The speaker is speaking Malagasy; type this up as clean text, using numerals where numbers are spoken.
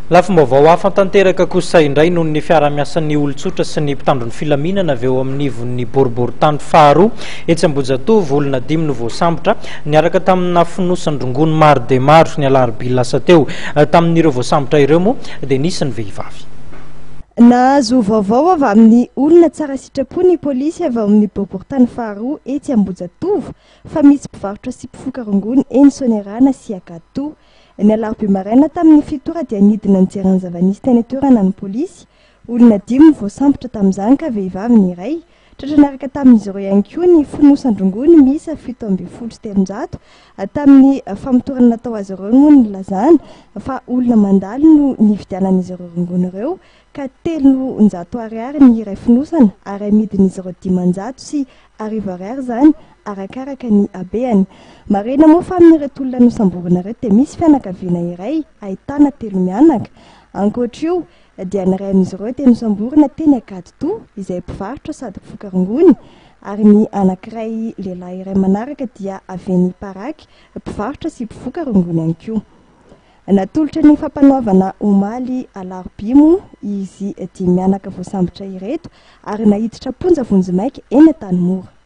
Lafim-baovao hafa tanteraka kosa indray noho ny fiara-miasan'ny olon-tsotra sy ny mpitandron'ny filaminana avy eo amin'ny ivon'ny boriboritany faharoa etsy Ambohijatovo, olona 5 no voasambotra niaraka tamina fonosandrongony maro dia maro ny alarobia lasa teo. Tamin'ireo voasambotra ireo moa dia nisy ny vehivavy. Nahazo vaovao avy amin'ny olona tsara sitrapo ny polisy avy amin'ny boriboritany faharoa etsy Ambohijatovo fa misy mpivarotra sy mpifoka rongony eny Sonerana sy Akato. Ny alarobia maraina tamin'ny 7 ora dia nidina nijerany zava-nisy teny toerana ny polisy. Olona 5 voasambotra tamin'izany ka vehivavy ny iray. Tratra niaraka tamin'izy ireo ihany koa ny fonosandrongony miisa 7,700 tamin'ny famotorana natao azy ireo moa ny lazana fa olona mandalo no nividianan'izy ireo rongony ireo ka 300 ariary ny iray fonosana ary amidin'izy ireo 500 sy 10 ariary zany arakaraka ny habeany. Marena moa fa amin'ireto olona nosamborina ireto dia misy fianakaviana iray ahitana 3 mianaka. Ankoatra io dia ny iray amin'izy ireo dia nosamborina teny Akato izay mpivarotra sady mpifoka rongony ary ny anankiray lehilahy iray manaraka dia avy any Paraky mpivarotra sy mpifoka rongony ihany koa. Natolotra ny fampanaovana omaly alarobia moa izy 5 mianaka voasambotra ireto ary nahiditra ponja vonjy maika eny Antanimora.